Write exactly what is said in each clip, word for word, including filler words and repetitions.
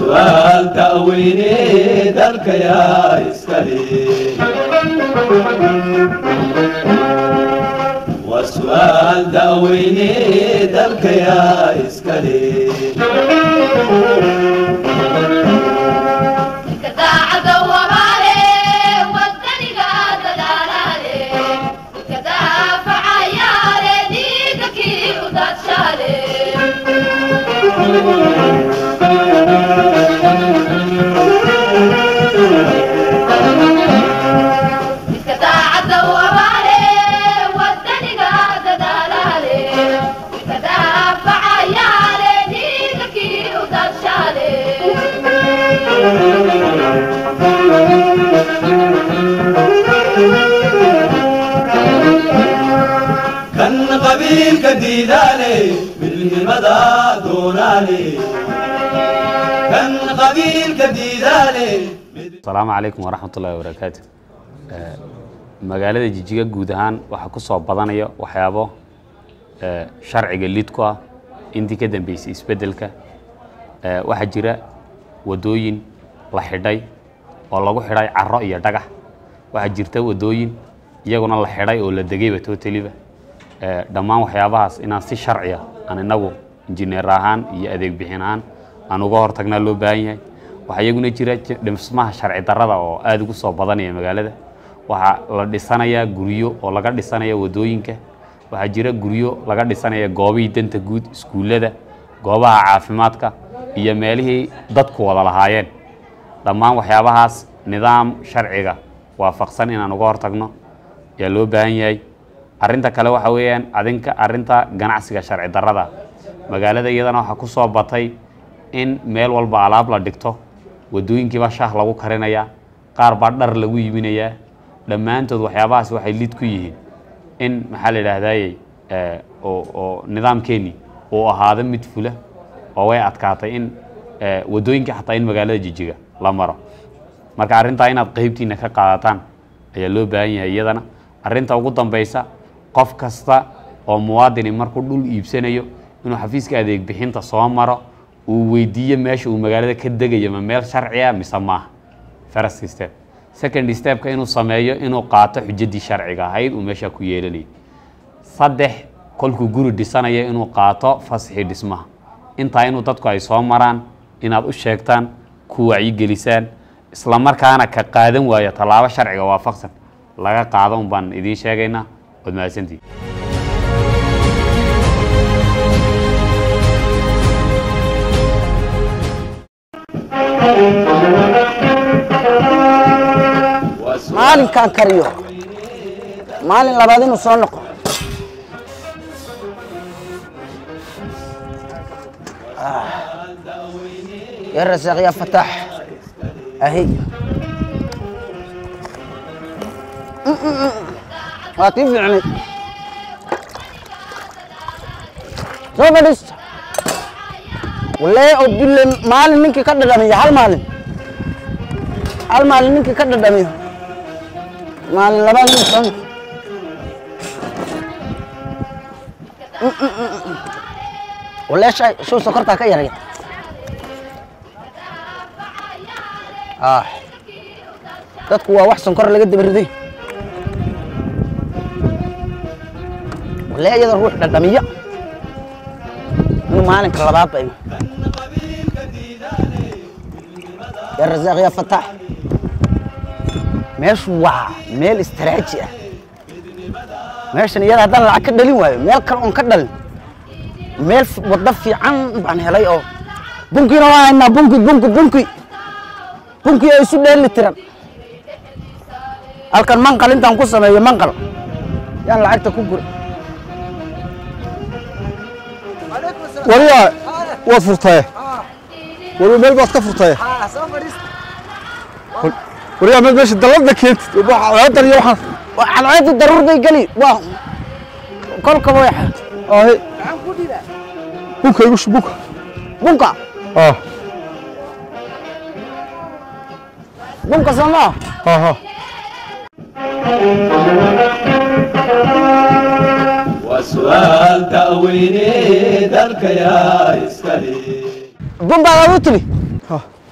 وسؤال تأويني ذلك يا إسكالي وسؤال تأويني ذلك يا إسكالي كان قبيل كديدالي بالمدى دونالي كان قبيل كديدالي. السلام عليكم ورحمة الله وبركاته. magaalada Jijjiga guud ahaan waxa ku soo badanaya waxyaabo ee sharciga lidku ah intii ka dambeysay isbedelka ee waxa jira wadooyin la xidhay oo lagu xidhay carro iyo dhagax waxa jirta wadooyin iyaguna la xidhay oo la degayba totally ee dhammaan waxyaabahaas inaan si sharci ah aan inagu injineer ahaan iyo adeeg bixin ahaan aan uga hortagna loo baahan yahay waxa iyaguna jira dhismaha sharci darrada oo aad ugu soo badanaya magaalada waxa la dhisanayaa guriyo oo laga dhisanayaa wadooyinka waxa jira guriyo laga dhisanayaa goobaha danta guud iskuulada goobaha caafimaadka iyo meelihii dadku wada lahaayeen dhammaan waxyaabahaas nidaam sharciga waafaqsan inaan uga hortagno yaa loo baahan yahay arinta kale waxa weeyaan adinka arinta ganacsiga sharci darrada magaalada iyadana waxa ku soo batay in meel walba alaab la dhigto wadooyinkiiba shaah lagu karinaya qaar ba dhar lagu yiminaya dhammaantood waxyaabahaas waxay lid ku yihiin in maxaa la yiraahdaa ee oo oo nidaamkeeni oo ahaada mid fula oo way adkaatay in wadooyinka xataa in magaalada Jijjiga la maro marka arinta inaad qaybtiina ka qaadataan ayaa loo baahan yahay iyadana arinta ugu dambaysa qof kasta oo muwaadin markuu dhul iibsanayo inuu xafiiska adeeg bixinta soo maro uu weydiiyo meesha uu magaalada ka degayo ma meel sharci ah mise ma first step second step ka inuu sameeyo inuu qaato xujadii sharciga ahayd uu meesha ku yeelanay saddex kolku guri dhisanayo inuu qaato fasaxi dhismaha inta inuu dadku ay soo maraan inaad u sheegtaan ku wacyi gelisaan isla markaana ka qaadan waayo talaabo sharciga waafaqsan laga qaado un baan idin sheegaynaa wad mahadsantii maalin kan kariyo maalin labaad inuu soo noqo يا رزاق يا فتاح اهي ما تنفعني سوف لسه والله أقول مال منك كذا دمي هل مال هل مال منك كذا دمي مال لبان نسون والله شيء شو سكرتها كيري آه تدكوا واحد سكر اللي قد بردي والله يقدر روح دمية إنه مالك رباط بينه يا رزاق يا فتاح مش وع ميل استراتيجية ماشي يلا هذا اللي عكدلين وايد ميل كرون كدل ميل وظف عن عن هلاي أو بنكي رواينا بنكي بنكي بنكي بنكي يسود اللي ترى الكن منقل أنت انقص ما يمنقل يلا عكت كوكر وريا وفرتاه وريا ميل بس كفرتاه وريا ميل باش دلدنا كنت هذا اليوم على عيد الضرور دي قلي واه كل كواحد اه بوكا يوش بوكا بوكا اه بوكا سما اه وسؤال تأويني ذلك يا إسكالي بومبا غوتلي ها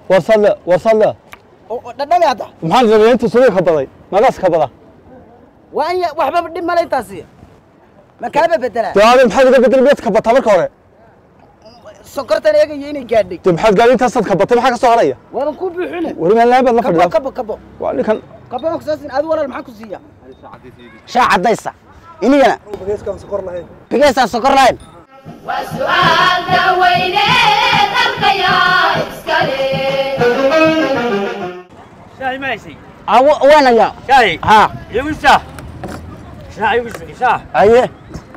وصل وصل dhadhami hadda محل زميلته سوي خبضي ما قاس خبضه waan ya waxba dhib malay taasi ma kaaba bedela تمام محل قد بدل بيت خبطها marka hore sokortan eega inay gaadhay تم محل قال انت صد خبطتي maxaa ka soo haraya waan ku buuxinay wari ma laabad la fadhiyo kabo kabo waa ninkan kabo xusaasin aad walaal maxaa ku siiya shaa cadaysa inigana bigeeskan sokor lahayn bigeeskan sokor lahayn وسؤال دويني القيا اسكالي شاي ماشي awo waana ya شاي ha يقول شاه شاي يقول شاه aye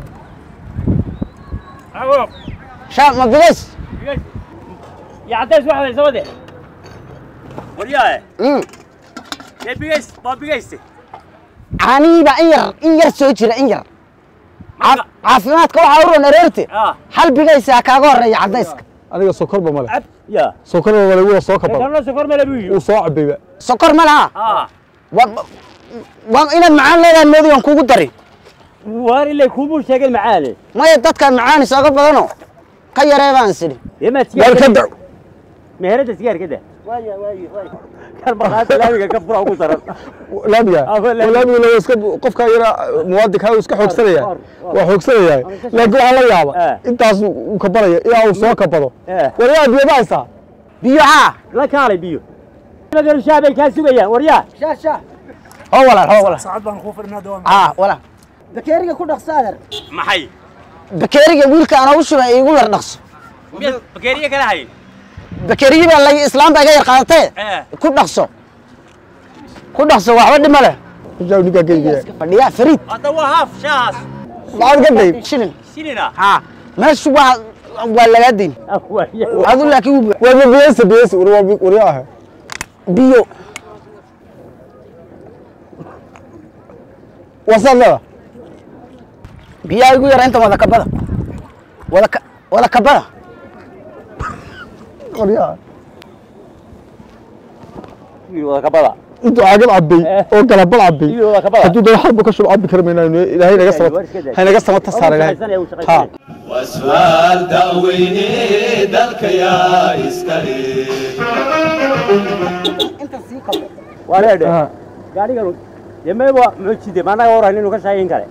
عوض shaa ma bigees يا عداس واحد يسوي ورياه mm يا بيجيس ما بيجيسي caanihiiba in yar in yar soo jira in yar caafimaadka waxaa u roon aroorti اه hal bigaysaa kaaga horreeya caddayska aniga sokorba male عب يا sokorba male wuu soo kabada كان سكر ما لبيه wuu soo cabayba sokor ma laha اه waa waa inaad macaan leedahay moodi waan kugu dari واري اللي كوبو شغل معاني maya dadkaan macaan isooga badanoo ka yaree baan sidhi يا ما war تيجي ka dac مهرة سيجار كده واي واي واي كان مرات لامي كفر او قصر laamiga laamiga loo iska qofka yara muwaadinka uu iska xoogsanaya waa xoogsanaya laakiin waxa la yaaba intaas uu ka baraya ilaa uu soo kabado wariyaa biyo baaysa biyo haa لا كان بيو ما قالوا شابي كان سويا وريا shaa shaa oo walaal oo walaal saacad baan ku furnaa doon haa walaal bakeeriga ku dhaqso adeer ما حي bakeeriga wiilka aan ugu shubay iigu yar dhaqso بكيريا كده هاي bakeerigii baa la islaam baa iga yar qaadatee ايه ku dhaqso ku dhaqso waxba dhima leh jaaw niga geeyay iska fadhiya fariid هذا هو هاف شاس maxaad ka dayb shilin سنينا haa meeshu waa waa lagaa dayn adu laakiin wuu buux- waa biyeysa biyeysa wariyaa biyo wasalla biyaa igu yara inta wada kabada wada ka wada kabada wariyaa ولا كبلا intuu caagad cabay oo kala bal cabay ولا كبلا hadduu doono xalba ka shubo cabbi kara maynaa ilaahay naga sabata hay naga sabata saar ilaahay ha وسؤال داويني دلك يا إسكالي inta sii qabo ولا ده قاعد يقولون يما يبغى مشيدي ما أنا ورا إنه كشاين كله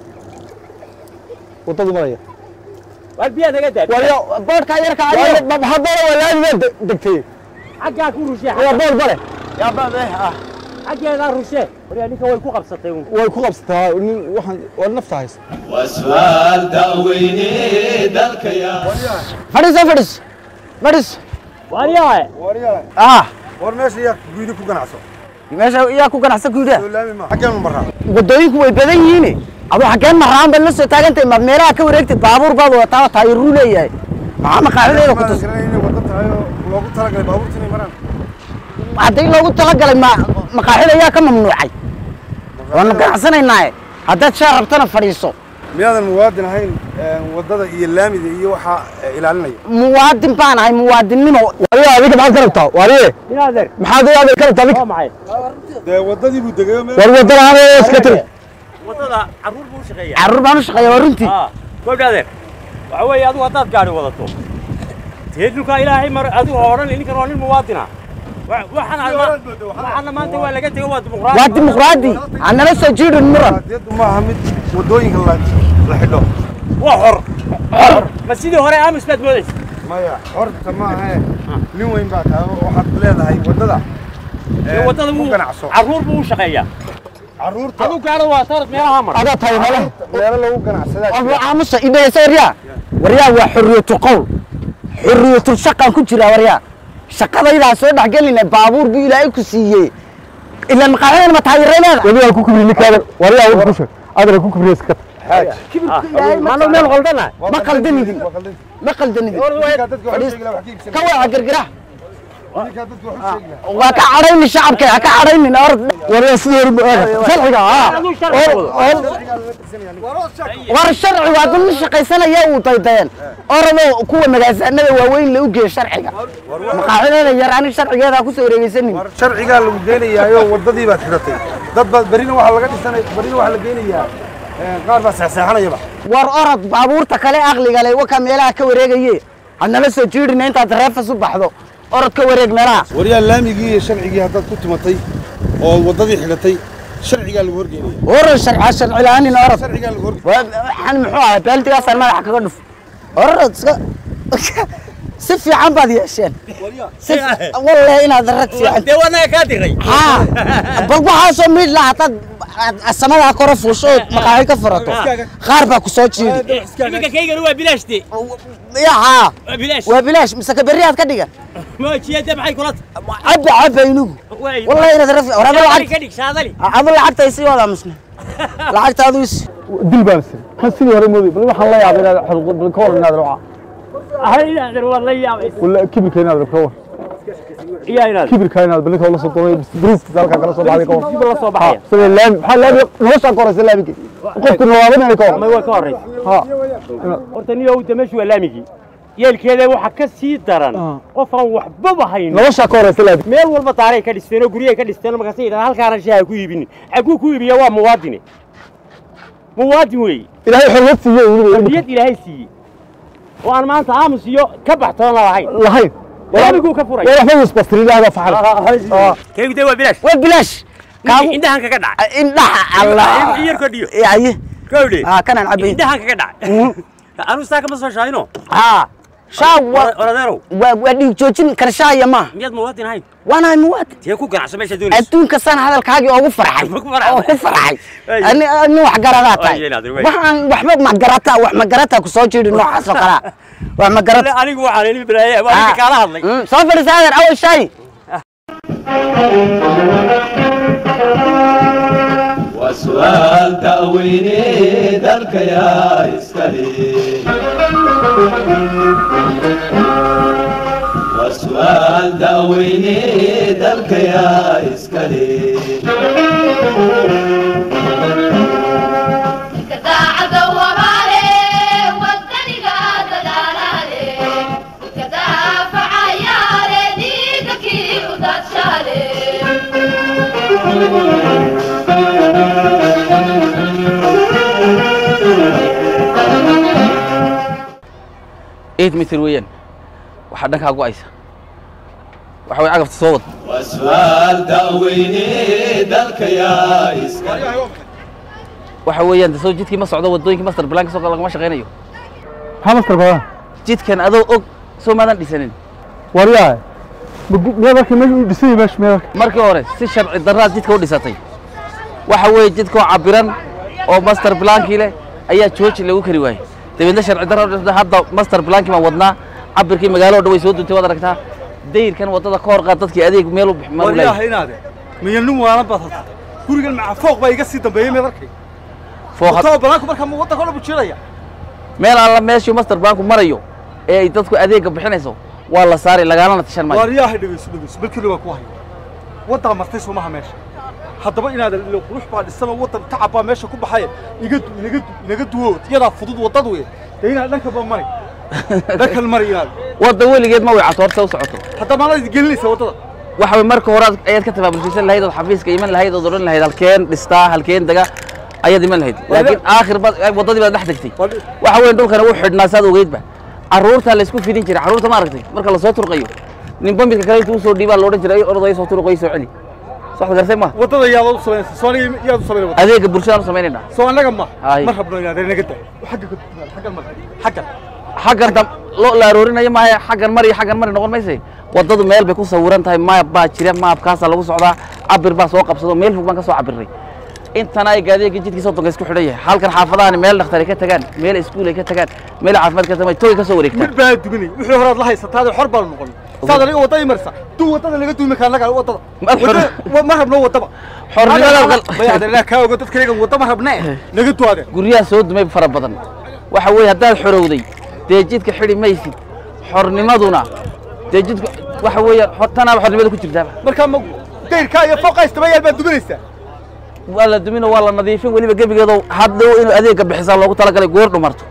wadada maraya والبيئة ده قدر waliyo boodhkaa yarka waayo adiga ma hadda walaaliga degtay حاجة أكون روشة waa bood bare يا بابا آه حاجة أنا روشة وريا ليك هو يكون قبضة تيمون way ku qabsataa nin waxaan waa nafta haysta وسؤال داويني دلك يا fadhiiso fadhiiso fadhiiso واريا wariyaa ah war meesha yaa guudi ku ganacso meesha yaa ku ganacsan guudaha laami ma xageen maraa waddooyinku way badan yihiin adoo xaggeen maraan baad la soo taagantahay maad meelaha ka wareegtid baabuur baad wadataa taayiruu leeyahay maxaa maqaaxideeda ku tus inay wada tahay oo loogu talagalay baabuurta inay maraan haddii loogu talagalay ma maqaaxida yaa ka mamnuucay waanu ganacsanaynaaye haddaad shaa rabtana fadhiiso miyaadan muwaadin ahayn wadada iyo laamida iyo waxa ilaalinaya muwaadin baan ahay muwaadinnimo wariyaa adiga maxaad ka rabtaa wariye بنادر maxaad adiga ka rabtaa ما معي dee wadadii buu degayo meel war wadada aan iska tiri وطلع عرور بوش غير carruur baan u shaqeeya waa runtii آه قول بنادر وعوي أدو هداد قاعد وضعته تهدلك إلهي مر أدو هورن اللي كانوا المواطنة وحنا وحنا ما أنت ولا قلت هو ديمقراطي waa dimuqraadi annala soo jiidhin muran diyadu ma aha mid wadooyinka la la xidho وحر حر بس إذا هراء أمس بد موديس maya horta ma aha nin weyn baa tahay waxaad leedahay wadada وطلع ku ganacso عرور بوش غير caruurta أدو قاعد وطارت ميرها مر adaa tahay mala meelo lagu ganacsadaa abu aamusa idhaysa waryaa waryaa waa xurriyatu qowl xurriyatul shaqaan ku jira waryaa shaqadaydaa soo dhexgelinay baabuur buu ilaahay ku siiyey ilaan maqaaxidana ma taayirray leedahay wadiyaa ku kubri ninkaadan wariyaa war ku sheeg adana ku kubri iska xaaj kibirku ilaahay ma ما نقول غلطنا ma qaldanidin waa qaldan ma qaldanidin ninka dadka wax u sheegi lahaa wax ka iibsan ka waa gargara ninka dadka wax u sheegi lahaa waa ka cadhayni shacabka ha ka cadhaynin or wariyaa sidii hore sharciga ah أدو شرط war sharci waa dad la shaqaysanaya uu daydayeen orado kuwa magaasaanada waaweyn la u geeyo sharciga maqaaxidada yar ani sharcigeeda ku soo wareegaysanin war sharcigaa lagu geenayaayo wadadii baad xidhatay dad baad berina waxaa laga dhisanay berina waxaa la geenayaa qaar baa seexseexanayaba war orod baabuurta kale aqliga leh waka meelaha ka wareegaye hadnala soo jiidhina intaad reefas u baxdo orod ka wareeg meelaha waryaa laamigii iyo sharcigii haddaad ku timatay oo waddadii xidhatay sharcigaa lagu horgeynaya orod sharci sharci la'aanin orod sharcigaa lagu horgeynaya waxaan muxuu ahaa baaldigaasaan madaxa kaga dhuf orod iska si fiican baad yeesheen wallahi inaad rag fiican dee wanaga kaa diray haa bal waxaasoo midh la hataad samadaa kora fuusho maqaaxi ka furato qaar baa ku soo jiidi iminka kaygana waa bilaashte ya haa waa bilaash waa bilaash mise ka berri aad ka dhigan moojiyada maxay kula cabba cabba inugu wallahi inaad rag waraba lacag ka dhig shaadali cabba lacagta isi wada musna lacagta adu is dil baan sir kan sidii hore moodi bal waxaan la yaabay inaad xadqud ka hor inaad ruuca ahay inaad wala yaabay wala kibirka inaad ka war iya inaad kibirka inaad bal ka wala soo doonay brief dalka kala soo baxay ka war kibir la soo baxay sida laan waxa la nolosha koraysa laamigi qofku nawaabana ka war ma waa ka horeey ha horta niyo uu dameeshu waa laamigi yeelkeeda waxa ka sii daran qof aan waxba hayn nolosha koraysa laamigi meel walba taaray ka dhisteen oo guriga ka dhisteen markaas ay halkaan shaaha ku iibin agu ku iibiya waa muwaadin muwaadin weey ilaahay xorriyad siiyay xorriyad ilaahay siiyay وأنا ما أنت عامس يو كبحت ولا هاي لهين ولا بيقول كفوري ولا فيش بس تريد هذا فعل آه كيف ده بلاش وبلاش كم عندها كجدع عندها الله يركضيو يعني كودي آه كان العبي عندها كجدع أنا ساكن بس شاينه ها شاو ولا دارو ودي جوجين كرشاية ما مياد مواطن هاي وانا مواطن تيكو كان عشان ماشي دوني أدون كسان هذا الكاجي أو فرحي أو فرحي أنا أنا وحجرات هاي وحن وحمد محجراتها وحمجراتها كسوجي النوع حصل قراء وحمجرات أنا أقول على بلاي وأنا كاره الله صفر زادر أول شيء وسؤال تأويني ذلك يا إسكالي وسؤال تأويني ذلك يا إسكالي إيد متر وين وحدك هاقو عيسى وحوي عقب تصوت وسؤال تأويني ذلك يا إسكالي وحوي أنت صوت جيتك ما صعدوا ودوينك ماستر بلانك سوق الله ما شغينيو ها ماستر بلان جيت كان أذو أوك سو ماذا ديسنين ورياه ميادك ما ديسني باش ميادك مركي أوري سي شرع الدراس جيتك وديساتي وحوي جيتك عبران أو ماستر بلانك له أي تشوش اللي هو كريواي تبين ده شرع الدراس هذا ماستر بلانك ما وضنا عبر كي مقالو دوي سود أنت وضع ركتها دير كان وضع كور قطتك أديك ميلو بحمار ورياه هنا ده من النوم وأنا بطل كل مع فوق بقى يقصي دبيه ميادك فوق طب بلانك بركة موضة كله بتشيلها meel alla meeshii master banku marayo ee ay dadku adeeg bixinayso waa la saaray lagaalana tashan maayo wariyaha dhigayso dhigayso bilkii waa ku hay wada martay Soomaha meesha hadaba inaad ilo qurux baad isama wada tacaba meesha ku baxay iga iga inaga duwo tiyada fudud wadad weey deena dhanka ba mari dhanka mari inaad wada weligeed ma way catorta u socoto hadaba ma la gelinaysa wadada waxa way marka hore ayaad ka tabaabulkiisan lahayd oo xafiiska iman lahayd oo doran lahayd halkeen dhistaa halkeen daga ayaad iman lahayd laakiin aakhir bad wadadii baad dhex tagtay waxa weyn dhulkana uu xidhnaa saad ogeydba caruurta la isku fidin jiray caruurta ma aragtay marka la soo turqayo nin bamidka kale intuu soo dhiibaa loo oran jiray orday soo turqay soo celi saxda garsay ma wadada yaa u sameeyay Soomaaliya yaa u sameeyay adeega bulshada u sameeynaa soo anaga ma ma rabno inaad naga taa xagga xagga ma xagga xagga dam loo la aroorinayo ma xaggan mari xaggan mari noqon maysay wadadu meel bay ku sawiran tahay maap baa jira maapkaas lagu socdaa cabir baa soo qabsado meel fog baan ka soo cabiray intana ay gaadiga jidkiisa waddanka isku xidhan yahay halkan xaafadahan meel dhakhtar ka tagaan meel iskuul ay ka tagaan meel caafimaad ka tagaan toy ka soo wareegtaan mid baa dubinay wixii hore la haysataa xor baa noqon saada laga wadada marsa duu wadada laga duumi kaan laga wadada ma rabno wadada xornimada bayaad la ka ogo dadka iyaga wadada ma rabnaa naga duwaade guriyaha soo dumay fara badan waxa weey hadaad xorowday dee jidka xidhi maysid xornimaduna dee jidka waxa weey xortana xornimada ku jirtaa marka ma deyrka iyo fooqaysta bayaal baa dubinaysa wala dumino wala nadiifin waliba gabigeedo hadda inuu adeega bixisaa loogu talagalay goor dhumarto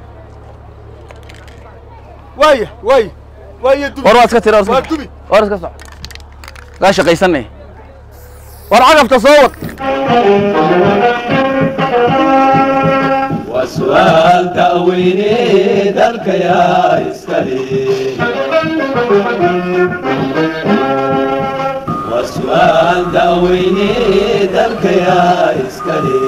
waaya waaya waaya dubi war iska tiro waa dubi war iska soco la shaqaysanay war cagafta soo wad وسؤال تأويني ذلك يا إسكالي وسؤال داويني دلك يا إسكالي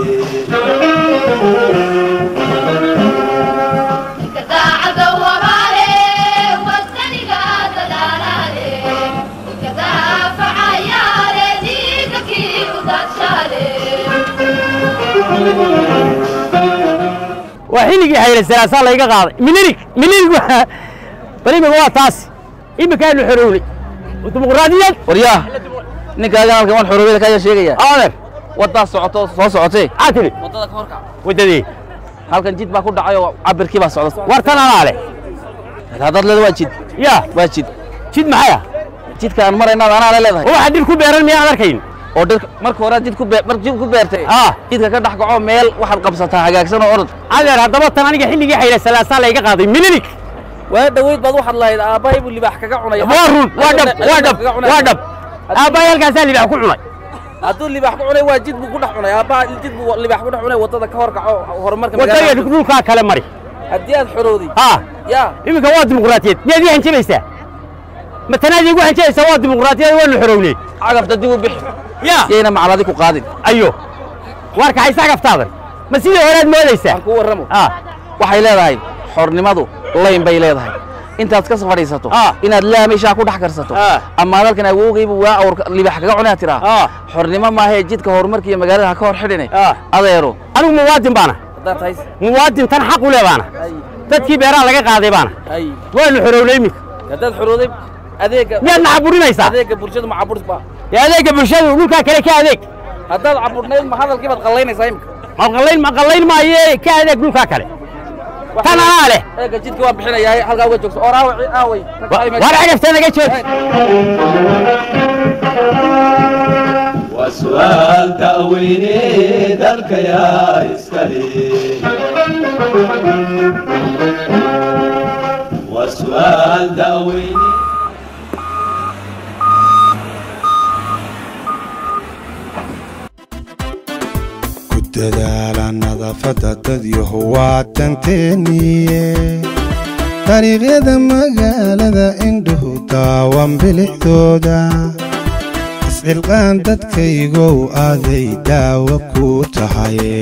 وحيني حيل السلاسة الله يقاضي منيرك منيرك بريم هو تاس إما كانوا حرولي وديمقراطية ورياه ninka agan halkan waan xorowada ka sheegaya aadan wada socoto soo socotay aatiri wadada ka horka wadadii halkan jid baa ku dhacay oo cabirkii baa socda wartan alaale hadad leedahay waa jid ya waa jid jid maxaya jidka aan marayna ana leedahay waxa dhir ku beeran miyaa arkayn oo dhir marka hore jid ku beer mar jid ku beertay ah jidka ka dhax gaco meel waxaad qabsataa hagaagsan oo orod adeer hadaba tan aniga xilligii xayla salaasa la iga qaaday milinik waa dhaweyd baad waxaad lahayd aabahay buu libaax kaga cunay waa run waa dhab waa dhab waa dhab aabahay halkaas libaax ku cunay hadduu libaax ku cunay waa jid buu ku dhex cunay aabaha jid buu libaax ku dhex cunay wadada ka hor kaco horumarka magaalada wadada dhulka kale mari haddii aad xorowday ha ya iminka waa dimuqraadiyad miyaad ii hanjabaysaa ma tanaad iigu hanjabaysaa waa dimuqraadiyad waa la xorownay cagafta dib u bixi ya yeena macaladi ku qaadin ayo warka haysa cagaftaada ma sidii horead moodaysaa ku warramo ah waxay leedahay xornimadu layn bay leedahay intaad ka fadhiisato inaad laamisha ku dhax karsato ama dalkan awoogaybu waa awr libaax kaga cunaa tiraa xornimo ma aha jidka horumarka iyo magaalada ka hor xidhinay adeero anigu muwaadin baana muwaadin tan xaq u leebaana dadkii beeraha laga qaaday baana waa la xorownay imika haddaad xorowday adeega miyaad na caburinaysaa adeega bulshada ma cabursba ya adeega bulshada dhulkaa kale ka adeeg haddaad caburnayd ma hadalkii baad qallaynaysaa imika ma qallayn ma qallayn maaye ka adeeg dhulkaa kale tan anaa leh eega jidka waa bixinayaa halkaa uga joogso or aaway aaway war cagafta naga joog وسؤال تأويني دلك يا إسكالي وسؤال تأويني dadaala nadaafada dadyo waa tanteeniye dariiqyada magaalada indhuhu daawan bilixdooda iscilqaan dadkaygow aaday daawo ku tahaye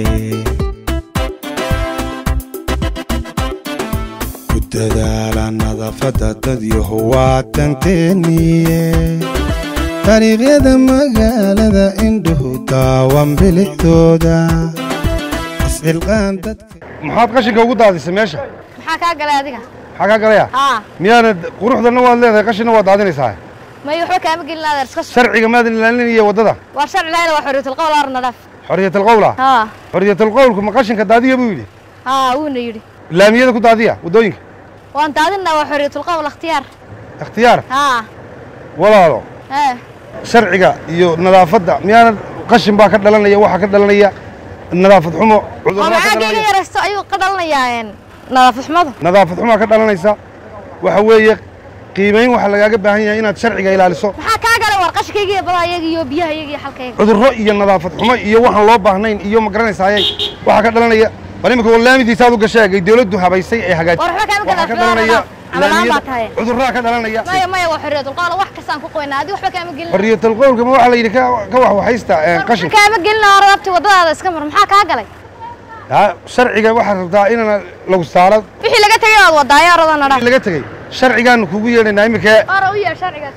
ku dadaala nadaafada dadyo waa tanteeniye dariiqyada magaalada indhuhu daawan bilixdooda iscilqaan dadka maxaad qashinka ugu daadisay meesha maxaa kaa galay adiga maxaa kaa galaya haa miyaanad quruxdana waad leedahay qashinna waad daadinaysaa may waxba kaama gelin adeer iska sharciga maadan ilaalinaya waddada waa sharci lahayna waa xorriyatul qowl ar nadaaf xorriyatul qowla haa xorriyatul qowlku ma qashinka daadiya buu yidhi haa wuuna yidhi laamiyada ku daadiya waddooyinka waan daadinaa waa xorriyatul qowl ikhtiyaar ikhtiyaar haa walaalo hee sharciga iyo nadaafadda miyaanad qashin baa ka dhalanaya waxaa ka dhalanaya nadaafad xumo cudurraa ka dhalanaya yaraysto ayuu ka dhalanayaa nadaafad xumadu nadaafad xumaa ka dhalanaysa waxa weeye qiimayn waxa lagaaga baahan yahay inaad sharciga ilaaliso maxaa kaa galay war qashkayga iyo badayaga iyo biyahayaga iyo xalkayga cudurro iyo nadaafad xumo iyo waxaan loo baahnayn iyo ma garanaysayay waxaa ka dhalanaya bal imika laamidiisa aad u gashay dawladdu habaysay ee hagaajisay war waxba kaama galay cudurraa ka dhalanaya maya maya waa xorriyatul qowl wax kastaan ku qoynaa adiga waxba kaama gelin xorriyatul qowlka ma waxa la yidhi ka wax waxaysta qashinka kaama gelin hore rabti waddadaada iska mar maxaa kaa galay ها شرعي waxaad rabtaa in lagu saaro wixii laga tagay aad wadaaya radana dhaa laga tagay sharcigan kugu yeelanaa imika ara u yeer sharcigaas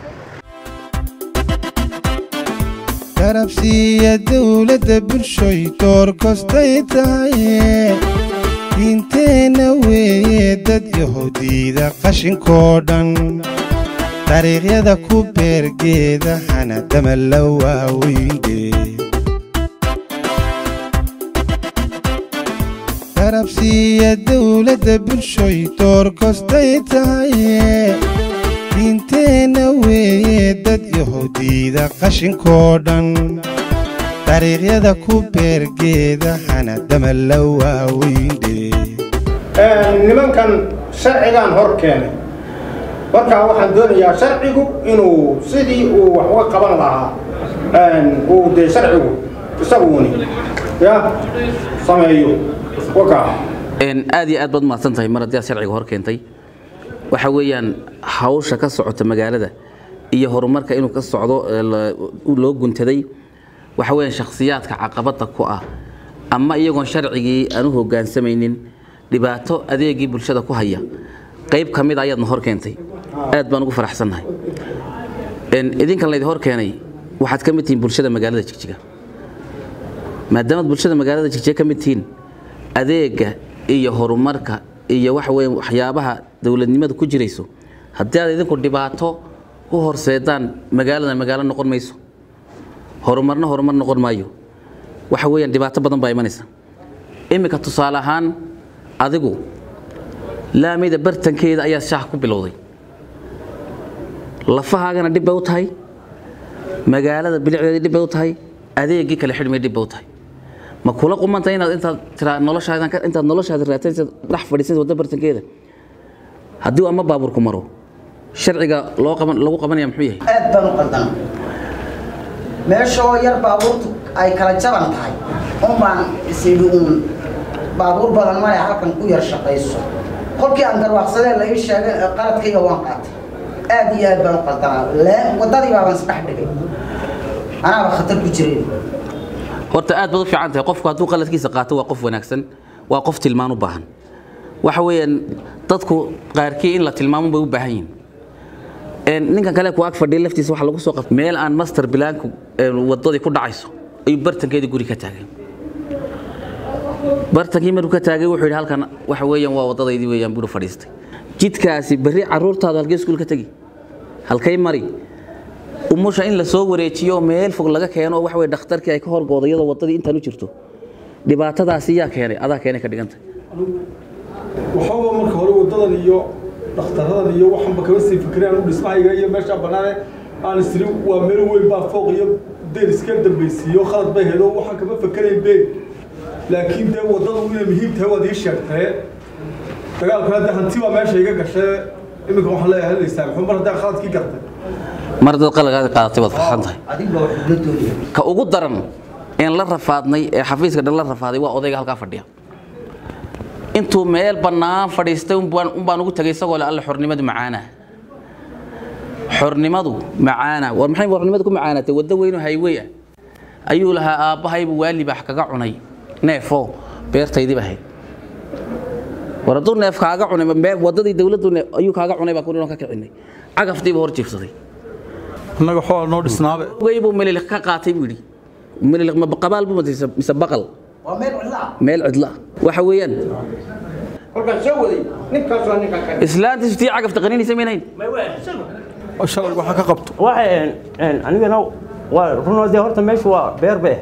garabsiya dawladda bulshoy door kostay tahay diinteena weeye dad yahuudiida qashinkoo dhan dariiqyada ku beergeeda hana dama la waaweyndee garabsiya dawladda bulshoy door kostay tahay diinteena weeye dad yahuudiida qashinkoo dhan dariiqyada ku beergeeda hana dama la waaweyndee nimankan sharcigan hor keenay markaa waxaan doonayaa sharcigu inuu sidii uu wax uga qaban lahaa uu dee sharcigu isaguni ya sameeyo aad iyo aad baad mahadsan tahay mar haddii aad sharciga hor keentay waxa weeyaan hawsha ka socota magaalada iyo horumarka inuu ka socdo loo guntaday waxa weeyaan shakhsiyaadka caqabada ku ah ama iyagoon sharcigii aanu hoggaansamaynin dhibaato adeegii bulshada ku haya qayb kamid ayaad ma hor keentay aad baan ugu faraxsanahay in idinkan la idin hor keenay waxaad ka mid tihiin bulshada magaalada Jigjiga maadaama bulshada magaalada Jigjiga ka mid tihiin adeega iyo horumarka iyo wax weyn waxyaabaha dawladnimada ku jirayso haddii aad idinku dhibaato u horseedaan magaalada magaalo noqon mayso horumarna horumar noqon maayo waxa weeyaan dhibaato badan baa imanaysa imika tusaale ahaan adigu laamida bartankeeda ayaa shaah ku bilowday lafahaagana dib bay u tahay magaalada bilicdeeda dib bay u tahay adeegii kale xidhmay dib bay u tahay ma kula qumanta inaad intaad tira noloshaada intaad noloshaada raataysa dhax fadhiisay wada bartankeeda haddii ama baaburku maro sharciga loo qaban lagu qabanaya muxuu yahay aad baan u qaldan meesha yar baaburtu ay kala jaban tahay oo baan isii uun baabuur badan ma halkan ku yar shaqayso qolkii aan garwaaqsaday la ii sheegay qaladkayga waan qaatay aad iyo aad baan u qaldanaa la wadadii baan sax dhigay anaa khatar ku jiray horta aad baad u fiican tahay qofku hadduu qaladkiisa qaato waa qof wanaagsan waa qof tilmaan u baahan waxa weeyaan dadku qaarkii in la tilmaamo bay u baahan yihiin een ninkan kale ku ag fadhiyo laftiisa waxa lagu soo qabtay meel aan master planku wadadii ku dhacayso ay bartankeedii guri ka taagay bartankii markuu ka taagay wuxuu yidhi halkan waxa weeyaan waa wadadaydii weeyaan buu fadhiistay jidkaasi bari caruurtaada halkee iskuul ka tagi halkay mari umusha in la soo wareejiyo meel fog laga keeno waxa weey dhakhtarkii ay ka horgooday iyadoo wadadii intaan u jirto dhibaatadaasi yaa keenay adaa keenay ka dhigantay waxa marka hore wadadan iyo dhakhtarradan iyo waxanba kaba sii fikiraan u dhismahayga iyo meesha banaane aan isri waa meel weyn baa fooq iyo deer iska dambaysiyo khalad bay hedo waxaan kaba fikirayn bee laakiin de wadadu inay muhiim tahay waad ii sheegtay dagaalka hadda hanti waa meesha iga gashay imika waxaan leeyahay hadlaysaa muxuu mar haddaa khaladkii gartay mar dad qalagaad qaadatay wad faxan tahay ka ugu daran in la rafaadnay ee xafiiska dhan la rafaaday waa odayga halka fadhiya intuu meel banaan fadhiistay un baan un baan ugu tagay isagoo la alla xornimadu macaana xornimadu macaana war maxay xornimadu ku macaanatay wada weyn oo highway ah ayuu lahaa aabahaybu waali baax kaga cunay neefo beertaydii bahay waradu neef kaaga cunay beer wadadii dawladdu ayuu kaaga cunay baa ku inoo ka kicinay cagaftiiba hor jiifsaday annaga xool noo dhisnaabe waybu meel ka qaatay buu meel ma qabaal buu mise baqal waa meel cidla meel cidla waxa weeyaan kolkaan soo waday ninkaas waa ninka kale islaantii tii cagafta qaniinaysa meenayn ma waa shalay waxa ka qabto waxaan aan anigana waa runtii horta meeshu waa beer beer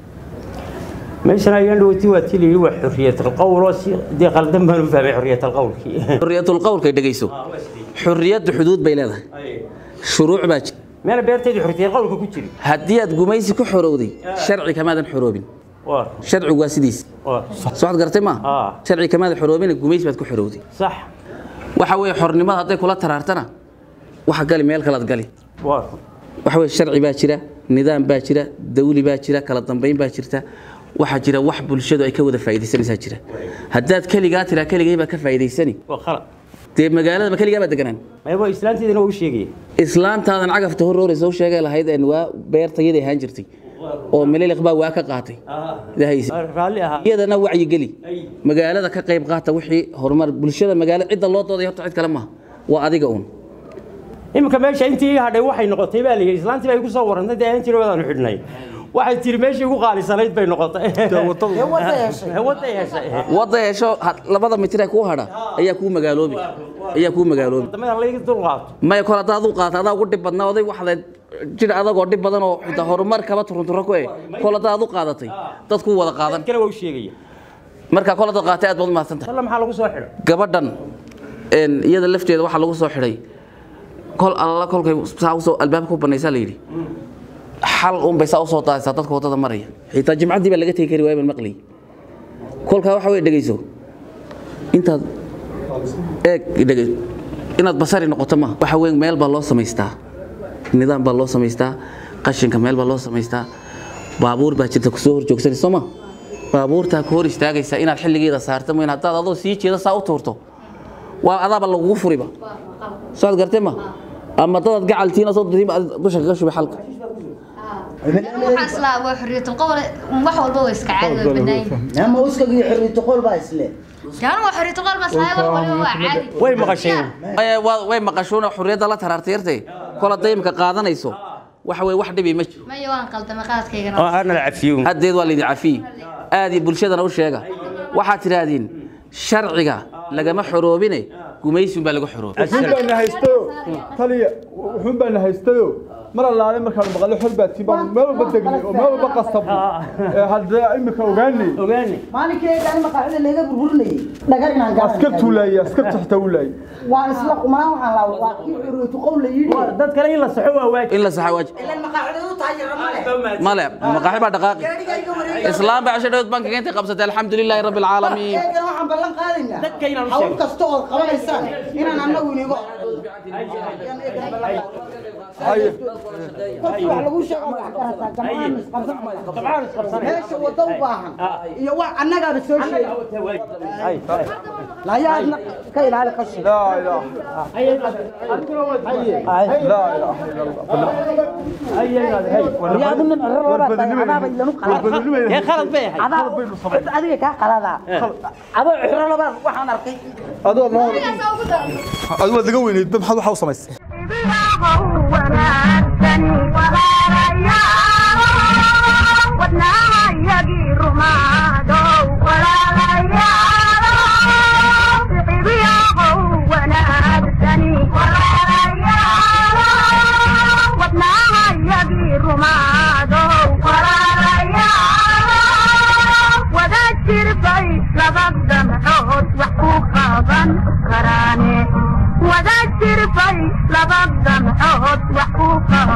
meeshana ayaan dhawtii waa tili waa xurriyatul qawl oo si dii qaldan baan u fahmay xurriyatul qawlki xurriyatul qawlka dhageyso xurriyadu xuduud bay leedahay shuruuc baa meel beerteedu xurriyatul qawlka ku jiri haddii aad gumaysi ku xorowday sharci kamaadan xoroobin sharcigu waa sidiis soo gartay ma sharci kamaadan xoroobin gumaysi baad ku xorowday sax waxa weey xornimada hadday kula taraartana waxa gali meel kala gali waxa weey sharci baa jira nidaam baa jira dawli baa jira kala dambeyn baa jirta waxa jira wax bulshadu ay ka wada faa'iideysanaysaa jira haddaad kaligaa tira kaligay baa ka faa'iideysani waa khalad dee magaalada ma kaligaa baa deganaan mayba islaanteedina uu sheegay islaantaadan cagafta horreeyay soo sheegay lahayd in waa beertayada ahaan jirtay oo mililiq baa waa ka qaatay ilaahay raalli aha iyadana wacyi gali magaalada ka qayb qaata wixii horumar bulshada magaalada cid loo dooday horta cid kale ma waa adiga uun imka meesha intii hadhay waxay noqotay baa leeyahay islaantii bay ku soo warantay ee intii wadaan xidhnay waxay tiri meeshii ugu qaalisanayd bay noqotay wada yeeshay wada yeesho labada mitir ee ku hadha ayaa ku magaaloobi ayaa ku magaaloobi damada leeyay dulqaato ma kala daad u qaata adaa ugu dib badnaa oday waxda jir adag oo dib badan oo xita horumar kaba turuntura ku ee kala daad u qaadatay dadku wada qaadan kale waa sheegay marka kala daad qaatay aad baad ma hasantahay walla maxaa lagu soo xidhay gabadhan in iyada lafteeda waxa lagu soo xidhay kol alla kolkay saa soo albaabka ku banaysa leeyay xal un bay saa u soo taaysa dadka wadada maraya xitaa jimcadii baa laga tagi kari waayay maqlay kolka waxa way dhageyso intaad eeg dhagey inaad basari noqoto ma waxa weyn meel baa loo sameystaa nidaam baa loo sameystaa qashinka meel baa loo sameystaa baabuur baa jirta ku soo hor joogsanay Soomaa baabuurta ku hor istaagaysa inaad xilligeeda saarto ma inaad adoo sii jeeda saa u tuurto waa adaaba lagu furiba soo gartay ma ama dad gacaltiina soo dirim dusha ka shubay xalka waxaan islaa waa xorriyad qowl wax walba way iska caadi way banayn ama uska iyo xorriyad qowl baa isle kaan waa xorriyad qowl bas lahayd wax walba waa caadi way maqasheen way maqashoona xorriyada la taraarteertay kala daymka qaadanayso waxa way wax dhibi ma jiro ma yawaan qaldama qaadkaygana oo aan la cafiyo hadeed waa lidii cafiyo aadi bulshadana u sheega waxa tiraadin sharciga lagama xoroobine gumaysi baa laga xoroobay wuxuu baan haysto taliya wuxuu baan haysto mar allaale markaan maqlo xol baad tiibaan meel walba degnay oo meel walba qasab hadda imika ogaanay ogaanay maalinkeeda aan maqaacida laga burburinay dhagar inaan gaar askar tuulay askar taxta ulay waan isla qumaan waxaan la waa kii xuriyatu qowl la yiri dad kale in la saxo waa waajib in la saxo waajib ilaa maqaacidadu taayir male maqaaxi baa dhaqaaqi islaam baa shadad banka inta qabsatay alxamdulillaah rabbil caalamiin ee waxaan ballan qaadayna dadka inaan u sheego kasto oo qabanaysan inaan anagu inigo haye lagu sheego wax karata jamacaan isqabsan jamacaan isqabsan meesha wada u baahan iyo wax annaga ba soo sheegay la yaadna ka ilaali qashi la ilaha haye la ilaha illallah haye ya adna arraba adaaba ilaa nuqala ee khalad bay ahay adaaba adiga ka qalada ado xirlaba waxaan arkay ado ma ado laga weyneed maxaad waxa u samaysay وذكر في لبض محوط وحقوقها